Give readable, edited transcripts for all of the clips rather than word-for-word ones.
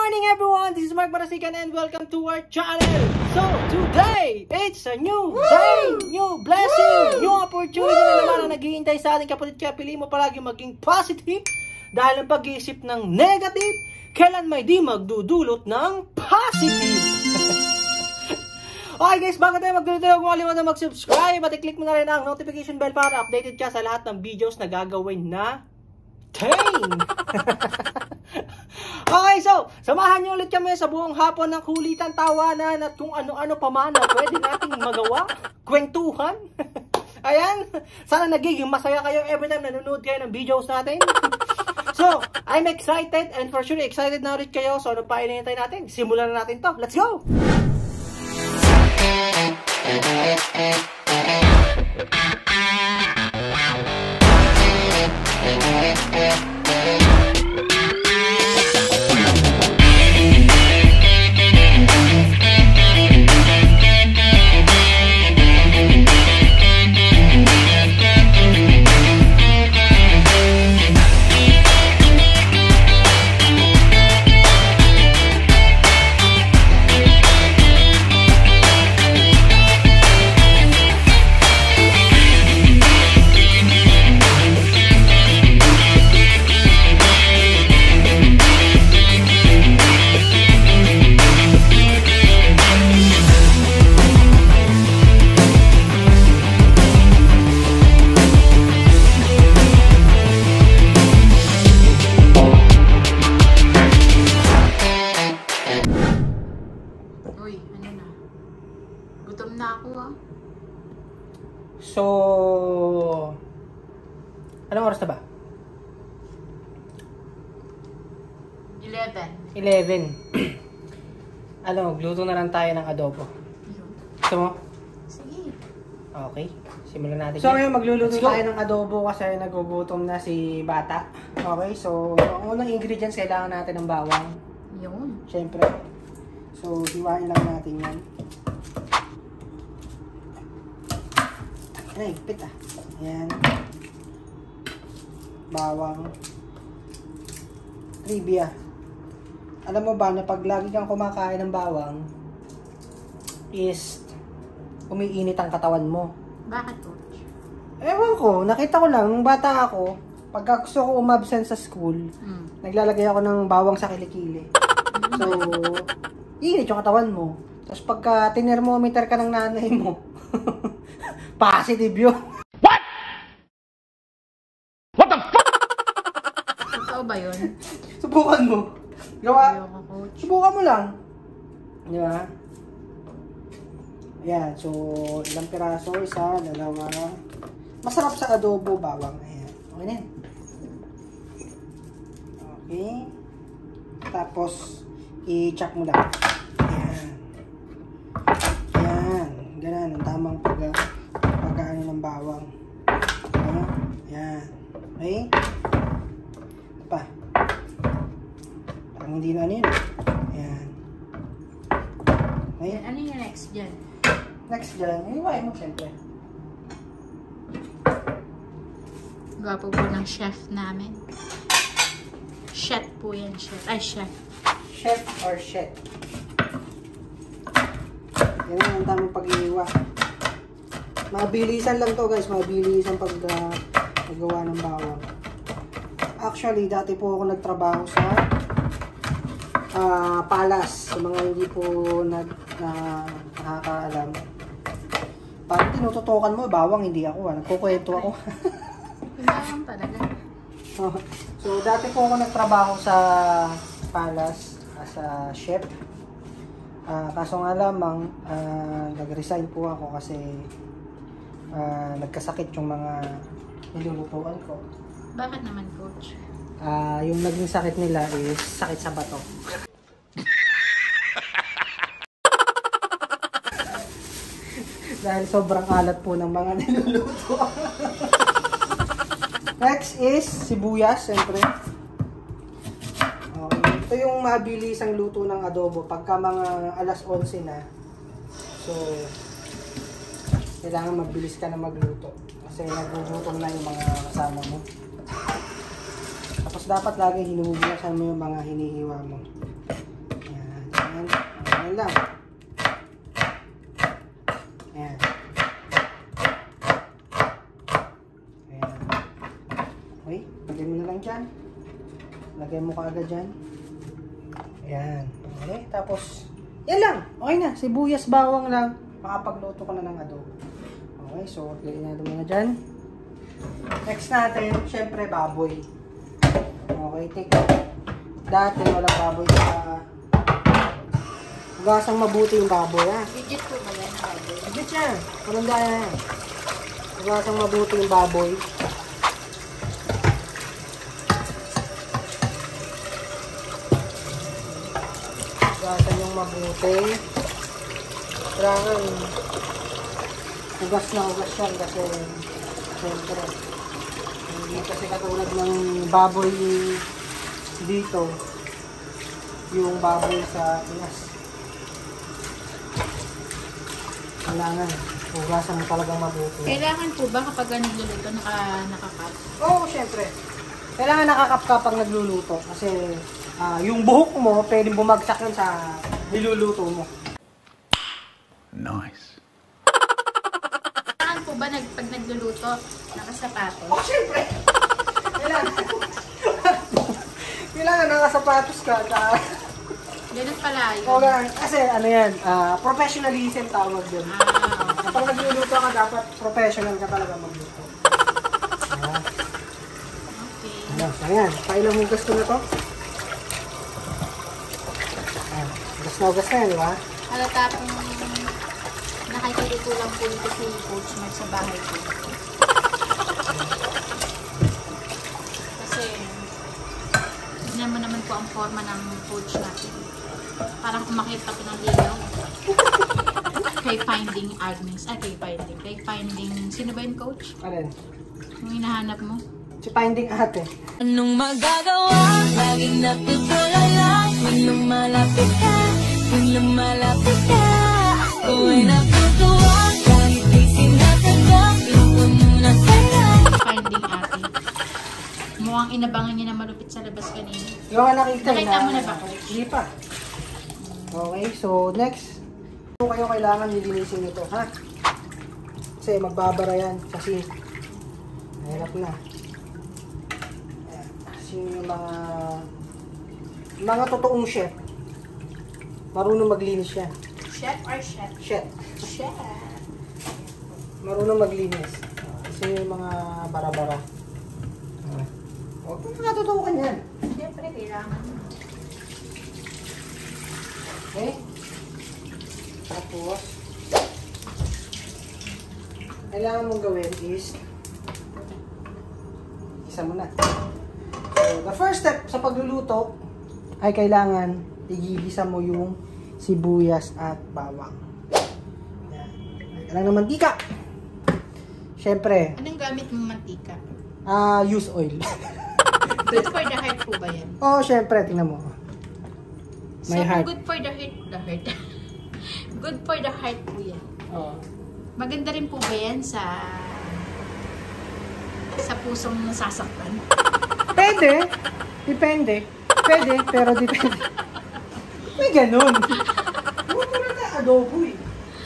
morning everyone! This is Mark Barasigan and welcome to our channel! So, today, it's a new day, new blessing, new opportunity na naman ang naghihintay sa ating kapatid. Kaya pili mo palagi maging positive dahil ang pag-iisip ng negative, kailan may di magdudulot ng positive. Okay guys, bago tayo magdulot, huwag mo kalimutan mag-subscribe at i-click mo na rin ang notification bell para updated ka sa lahat ng videos na gagawin na Okay, so, samahan niyo ulit kami sa buong hapon ng kulitan, tawanan at kung ano-ano pa man na pwede nating magawa, kwentuhan. Ayan, sana nagiging masaya kayo every time nanonood kayo ng videos natin. So, I'm excited and for sure excited na ulit kayo. So, ano pa hinihintay natin? Simulan na natin to. Let's go! Gutom na ako So, anong oras na ba? 11. Ano, gluto na lang tayo ng adobo. Gusto mo? Sige. Okay, simulan natin. So ngayon magluluto tayo ng adobo kasi nagugutom na si bata. Okay, so ang unang ingredients kailangan natin ng bawang. Yun. Siyempre. So, hiwain lang natin yan. Ay, higpit ah. Ayan. Bawang. Trivia. Alam mo ba na pag lagi kang kumakain ng bawang, is umiinit ang katawan mo. Bakit, Coach? Ewan ko, nakita ko lang, nung bata ako, pag gusto ko umabsent sa school, naglalagay ako ng bawang sa kilikili. So, init yung katawan mo. Tapos pagka tinermometer ka ng nanay mo, positive yun. What? What the fuck? Totoo ba yun? Subukan mo. Gawa. Ayoko, Coach. Subukan mo lang. Di ba? Ayan. So, ilang piraso? Isa, dalawa. Masarap sa adobo, bawang. Ayan. Okay na yan. Okay. Tapos, i-chop mo lang. Ayan. Ayan. Ganun. Ang tamang pag-ano ng bawang. Ayan. Ayan. Okay. Ito pa. Parang hindi na ano yun. Ayan. Okay. Ano yung next dyan? Next dyan. Iwain mo siyempre. Gwapo po ng chef namin. Chef po yan, chef. Ay, chef. Chef or chef. Yan na, ang tamang pag-iiwa. Mabilisan lang to guys. Mabilisan paggawa ng bawang. Actually, dati po ako nagtrabaho sa Palas. Sa mga hindi po nakakaalam. Parang tinututukan mo, bawang hindi ako. Nagkukwento ako. Bawang talaga. So, dati po ako nagtrabaho sa Palas as a chef. Kaso nga lamang, nag-resign po ako kasi nagkasakit yung mga nilulutuan ko. Bakit naman, Coach? Yung naging sakit nila is sakit sa bato. Dahil sobrang alat po ng mga niluluto. Next is sibuyas, siyempre. Okay. Ito yung mabilisang luto ng adobo pagka mga alas 11 na. So, kailangan mabilis ka na magluto kasi nagugutom na yung mga kasama mo. Tapos dapat lagi hinuhugasan mo yung mga hinihiwa mo. Ayan. Ayan lang. Ayan. Ayan. Okay. Lagay mo na lang dyan. Lagay mo kaagad dyan. Ayan. Okay. Tapos, yan lang. Okay na. Sibuyas, bawang lang. Makapagluto ka na ng adobo. Okay. So, lagay natin muna dyan. Next natin, syempre, baboy. Okay. Take it. Dati, walang baboy sa... Hugasang mabuti yung baboy, ha? Legit po ba yan ang baboy? Legit yan. Kalanda yan. Hugasang mabuti yung baboy. Hugasan yung mabuti. Kailangan hugas na hugas yan kasi siyempre hindi kasi katulad ng baboy dito yung baboy sa Pinas. Kailangan hugasan mo talagang mabuti. Kailangan po ba kapag nagluluto nakakat? Oo, syempre. Kailangan nakakap ka pag nagluluto kasi yung buhok mo pwedeng bumagsak yun sa niluluto mo. Nice. Kailangan po ba pag nagluluto nakasapatos? Oh, syempre. Kailangan nakasapatos ka. Ganun pala yun. O, kasi ano yan, professionalism tawag yun. Kapag nagluluto ka, dapat professional ka talaga magluto. Okay. Ano, so ayan, pailang hugas ko na to. Ayan, hugas na yan, di ba? Halata pong nakikilito lang po ito si Coach Mark sa bahay ko. Kasi, tignan mo naman po ang forma ng coach natin. Parang umakit pati ng ligaw. Kay Finding Agnes. Kay Finding, sino ba yun, Coach? Alin? Yung hinahanap mo? Si Finding Ate. Anong magagawa? Laging natutulala. Kung lumalapit ka, kung lumalapit ka, ako ay natutuwa. Kahit di sinasadya, luto muna sa'yo. Finding Ate. Mukhang inabangan niya na malupit sa labas kanina. Yung nakita Nakita mo na ba, Coach? Hindi pa. Okay, so next. So kayo kailangan nilinisin ito, ha? Kasi magbabara yan. Kasi mahirap na. Ayan. Kasi yung mga totoong chef, marunong maglinis yan. Chef or chef? Chef. Chef. Marunong maglinis. Kasi yung mga bara-bara. Huwag mo nakatutukan yan. Siyempre, kailangan. Okay? Tapos, kailangan mong gawin is isa mo na. So, the first step sa pagluluto ay kailangan igigisa mo yung sibuyas at bawang. Yan. Kailangan ng mantika. Siyempre, Anong gamit mong mantika? use oil. Good for the heart po ba yan? Oh, siyempre, tingnan mo. So, May heart. good for the heart. Good for the heart po yan. Oh. Maganda rin po ba yan sa pusong nasasaktan? Pwede. Depende. Pwede, pero depende. May ganun. Huwag mo na adobo eh.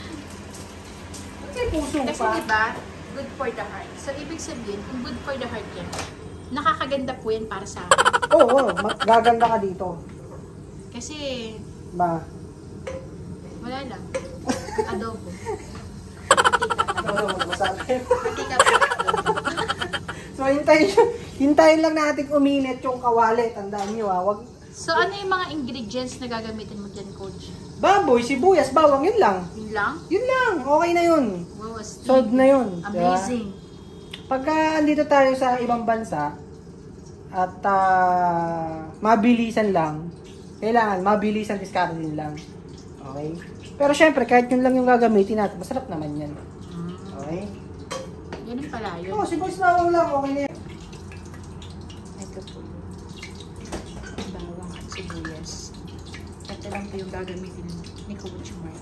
Kasi puso Kasi pa. diba, good for the heart. So, ibig sabihin, kung good for the heart yan, nakakaganda po yan para sa akin. Oo, gaganda ka dito. Kasi, Ba? wala lang. Adobo. Oo, masabi. Mantika po. Adobo. So, hintayin lang natin uminit yung kawali. Tandaan nyo ha. Wag, So, ano yung mga ingredients na gagamitin mo dyan, Coach? baboy, sibuyas, bawang, yun lang. Yun lang? Yun lang. Okay na yun. Wow, Steve. Solved na yun. Amazing. Pagka andito tayo sa ibang bansa at mabilisan lang, kailangan mabilisan, diskarte din lang. Okay? Pero syempre, kahit yun lang yung gagamitin natin, masarap naman yan. Okay? Ganun pala yun. Oo, sibuyas bawang lang, okay na yan. Ito po. Bawang at sibuyas. Ito lang po yung gagamitin ni Coach Mark.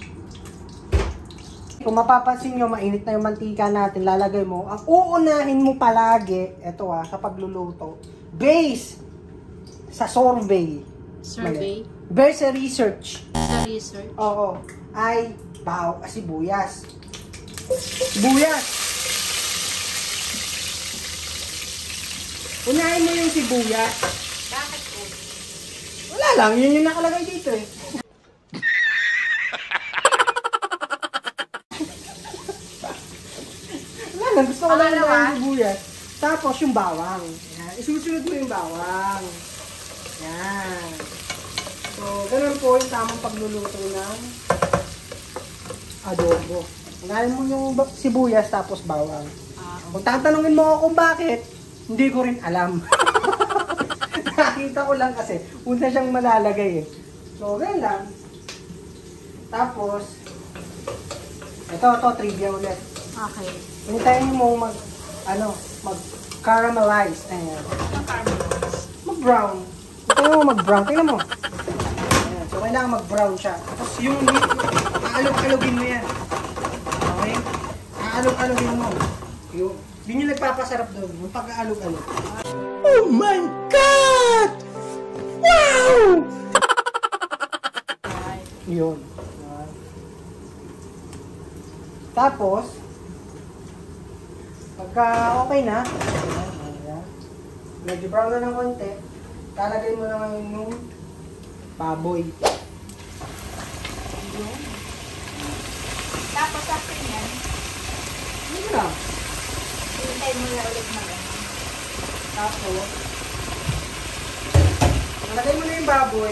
Kung mapapansin nyo, mainit na yung mantika natin, lalagay mo. Ang uunahin mo palagi, eto sa pagluluto, base sa survey. Survey? Base sa research. Sa research. Oo. Ay sibuyas. Sibuyas. Unahin mo yung sibuyas. Bakit po? Wala lang, yun yung nakalagay dito eh. Wala lang, gusto ko lang yung sibuyas. Tapos yung bawang. Yan. Isusunod mo yung bawang. Yan. So, ganun po yung tamang pagluluto ng adobo. Unahin mo yung sibuyas tapos bawang. Kung tatanungin mo ako kung bakit, hindi ko rin alam. Nakita ko lang kasi, una siyang malalagay eh. So, ganun lang. Tapos, ito, trivia ulit. Okay. Hintayin mo mag-caramelize. Ayan. Mag-brown. Hintayin mo mag-brown. Tingnan mo. Ayan. So, kailangan mag-brown siya. Tapos, yung aalog-alogin mo yan. Okay? Aalog-alogin mo. Yun yung nagpapasarap doon. Yung pag-aalog-alog. Oh my God! Wow! Yun. Tapos, pagka okay na, medyo brown na ng konti, talagay mo naman yung baboy. Tapos after yan, Yun lang. hintay mo na ulit na gano'n. Tapos, talagay mo na yung baboy.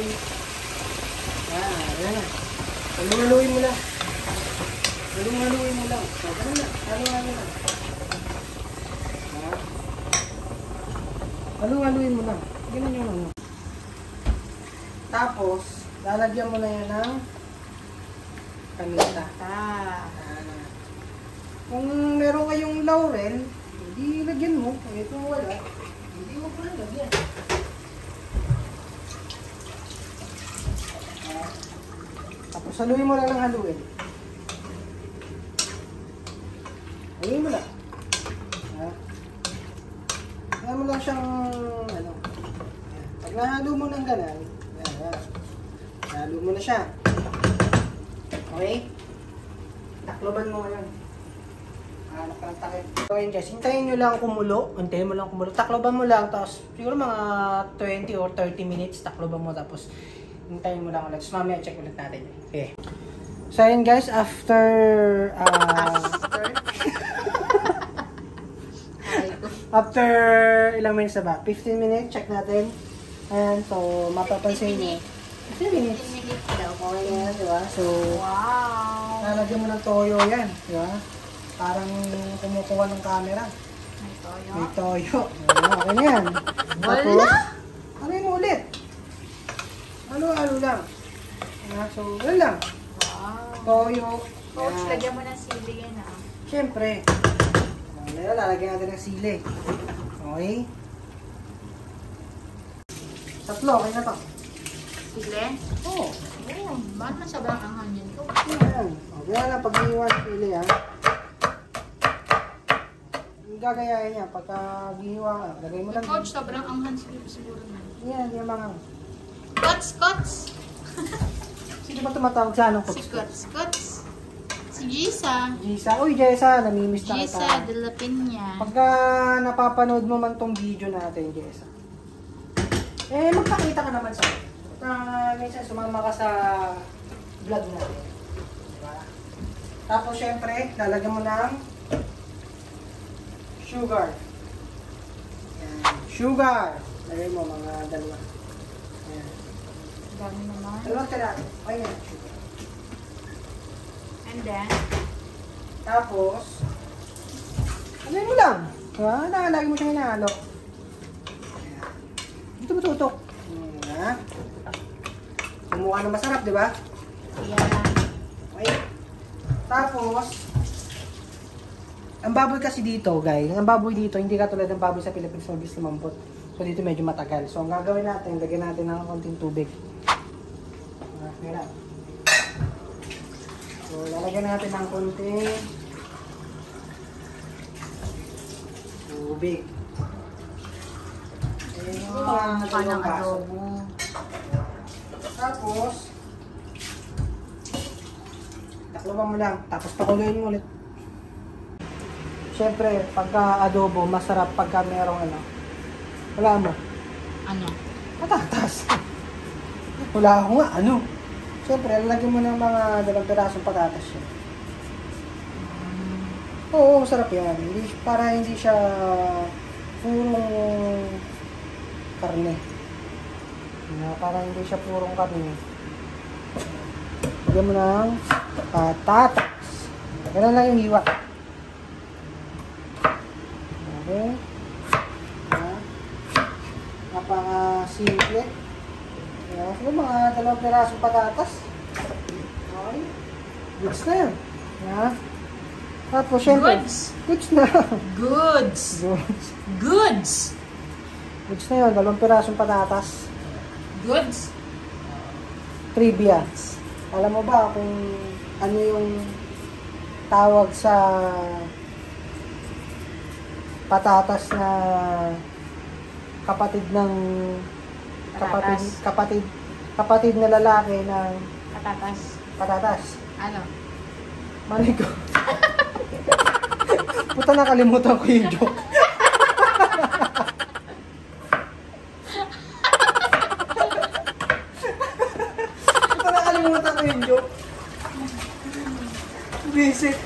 Ayan. Haluin mo lang. Haluin mo lang. So, ganun lang. Haluin mo lang. Ganun yung ano. Tapos, lalagyan mo na yan ng kanita. Kung meron kayong laurel, hindi lagyan mo. Kung ito wala, hindi mo pa lagyan. Tapos haluin mo lang ng haluin. Haluin mo lang. Kaya mo lang siyang pag nahalo mo ng ganan, nahalo mo na siya. Okay? Takloban mo ngayon. Hanap ka ng takip. So yun guys, hintayin nyo lang kumulo. Hintayin mo lang kumulo. Takloban mo lang. Tapos siguro mga 20 or 30 minutes takloban mo. Tapos hintayin mo lang ulit. Tapos mamaya check ulit natin. Okay. So yun guys, after after ilang minutes na ba? 15 minutes, check natin. Ayan, so mapapansin nyo. 15 minutes. 15 minutes daw. Okay yan, diba? So, Wow! lalagyan mo ng toyo yan, diba? Parang kumukuha ng camera. May toyo. May toyo. Okay na yan. Wala? Ano mo ulit? Ano lang. So, wala lang. Wow! Toyo. Coach, Yan. lagyan mo ng sili yan ah. Siyempre. Ngayon, lalagyan natin ng sili. Okay? Tatlo, okay na to. Sili? Oo. Oo. Bakit man sobrang anghang yun ko? Ayan. Okay na, pag-iwan sili ha. Gagayahin niya. Pagka gihiwa ka, lagay mo lang. Coach, sobrang anghang siguro na. Yan, yung mga... Kots! Sino ba tumatawag sa anong Si kots? Kots. Si Gisa. Jisa. Uy, Jessa, namimiss na Gisa kita. de la Piña. Pagka napapanood mo man tong video natin, Jessa, magpakita ka naman sa akin. Minsan sumama ka sa vlog natin. Diba? Tapos, syempre, lalagyan mo ng sugar. Yan. Sugar. Lagay mo mga dalawa. Yan. Dami naman. Dalawang kalahati. Okay na, sugar. And then, Tapos, ano mo lang. Diba? Lagi mo siyang hinahalo. Ayan. Dito mo tutok. Ayan. Kumukha na masarap, di ba? yeah. Okay. Tapos, ang baboy kasi dito, guys, ang baboy dito, hindi katulad ng baboy sa Pilipinas, mabilis lumampot. So, dito medyo matagal. So, ang gagawin natin, lagyan natin ng konting tubig. Ayan. So, lalagyan natin ng konting tubig. Ayan yung mga Mukha ng dalawang baso. adobo. Tapos, takluban mo lang. Tapos pakuluin mo ulit. Siyempre, pagka adobo, masarap pagka merong ano. Wala mo. Ano? Patatas. Wala ako nga, ano. Siyempre, lalagyan mo ng mga 2 pirasong patatas yun. Oo, masarap yan. Hindi, para hindi siya purong karne. Para hindi siya purong karne. Lagyan mo ng patatas. Ganun lang yung hiwa. Okay. Napaka-simple. So, mga 2 pirasong patatas. Okay. Goods na yan. Tapos, syempre. Goods na. Goods. Goods. Goods. Goods na yun. 2 pirasong patatas. Goods. Trivia. Alam mo ba kung ano yung tawag sa patatas na kapatid ng kapatid na lalaki ng patatas? Ano? Mali ko. Puta, nakalimutan ko yung joke. Puta, nakalimutan ko yung joke. Basic.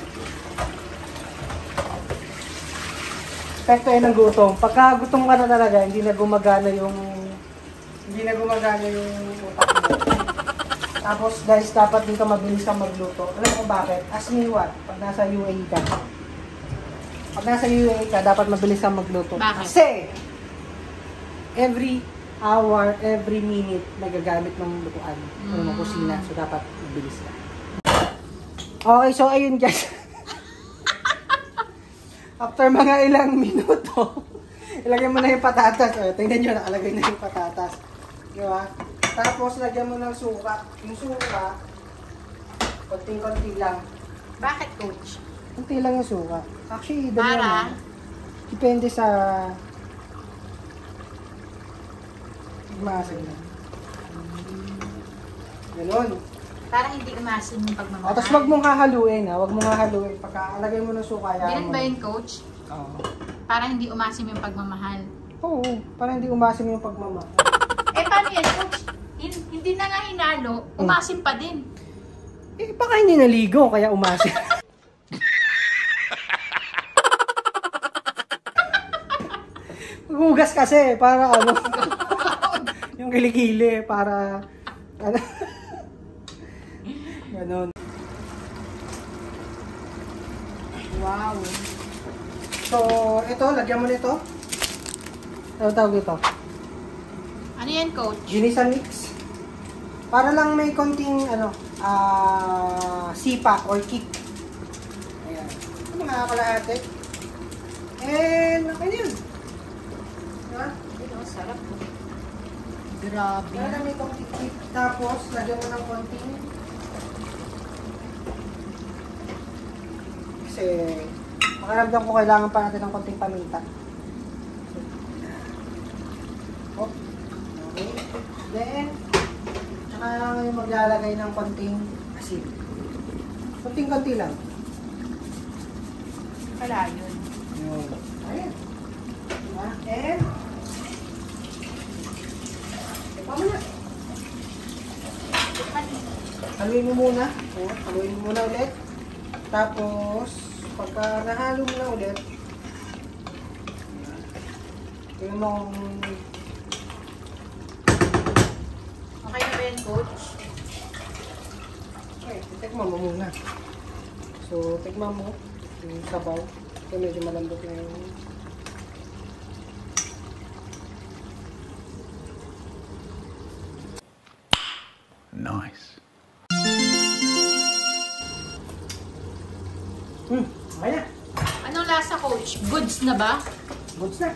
Epekto yan ng gutom. Pagka gutom ka na talaga, hindi na gumagana yung utak mo. Tapos guys, dapat din ka mabilis ka magluto. Alam mo bakit? Ask me what? Pag nasa UAE ka. Pag nasa UAE ka, dapat mabilis ka magluto. Bakit? Kasi, every hour, every minute, nagagamit ng lutuan. Ng kusina. So, dapat mabilis ka. Okay, so ayun guys. After mga ilang minuto, ilagay mo na yung patatas. O, tingnan nyo, nakalagay na yung patatas. Diba? Tapos, lagyan mo ng suka. Yung suka, konting-konti lang. Bakit, coach? Konti lang yung suka. Actually, dali Para? lang. Depende sa masin lang. Ganon. Para hindi umasin yung pagmamahal. Tapos, wag mong hahaluin, ha? Wag mong hahaluin. Pagka alagay mo ng suka, Ganun ba yun, coach? Oo. Para hindi umasim yung pagmamahal. Oo, para hindi umasim yung pagmamahal. Eh, paano yan, coach? Hindi na nga hinalo, umasim pa din. Eh, baka hindi naligo, kaya umasim. Hugas kasi, para ano, yung kilikili, para, ano, ganon. Wow. So, ito, lagyan mo nito. Ano tawag ito? Ano yan, coach? Ginisa mix. Para lang may konting, ano, sipa or kick. Ayan. Ito mga kalahati. And, okay na yun. Diba? Ito, sarap po. Grabe. Para lang may konting kick. Tapos, lagyan mo ng konting. Kasi, makaramdam ko kailangan pa natin ng konting paminta. Oh. Okay. Then, saka ngayon maglalagay ng konting asin. Konting-konti lang. Wala yun. Yun. Ayan. Diba? And, ito mo na. Haluin mo muna. O, haluin mo muna ulit. Tapos, pagka nahalo mo na ulit, tingnan mo kung Okay na ba yan, coach? okay, tikman mo muna. So, tikman mo yung sabaw. Ito medyo malambot na yung nice. Okay na. Anong lasa, coach? Goods na ba? Goods na.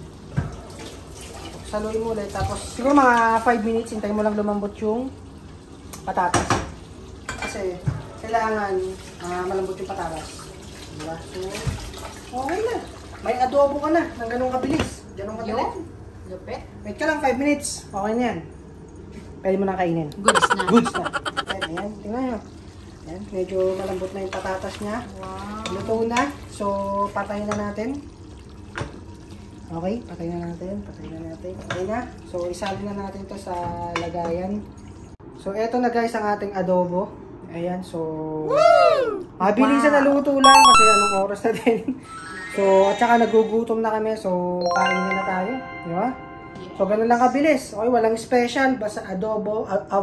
Saluin mo ulit. Tapos, siguro mga 5 minutes, hintayin mo lang lumambot yung patatas. Kasi, kailangan malambot yung patatas. Diba? So, okay na. May adobo ka na ng ganun kabilis. Ganun kabilis. Yun. Lupit. Wait ka lang 5 minutes. Okay na yan. Pwede mo na kainin. Goods na. Goods na. Ayan, tingnan nyo. Ayan, medyo malambot na yung patatas niya. Wow. Luto na. So, patayin na natin. Okay, patayin na natin. Okay na. So, isalin na natin to sa lagayan. So, eto na guys ang ating adobo. Ayan, so... Mabilisan na luto lang kasi anong oras na din. So, at saka nagugutom na kami. So, kainin na tayo. Di ba? So, ganun lang kabilis. Okay, walang special. Basta adobong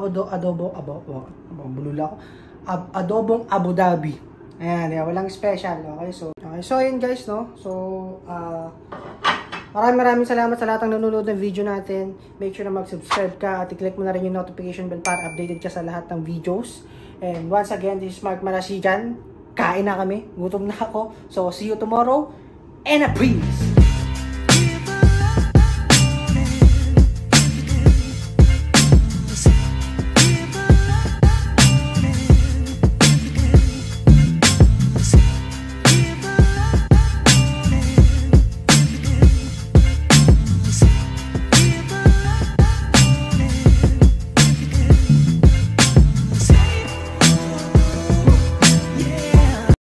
Abu Dhabi. Ayan, yeah, walang special. Okay, so yun guys, no? So, maraming salamat sa lahat ng nanonood ng video natin. Make sure na mag-subscribe ka at i-click mo na rin yung notification bell para updated ka sa lahat ng videos. And once again, this is Mark Marasigan. Kain na kami. Gutom na ako. So, see you tomorrow. And a breeze!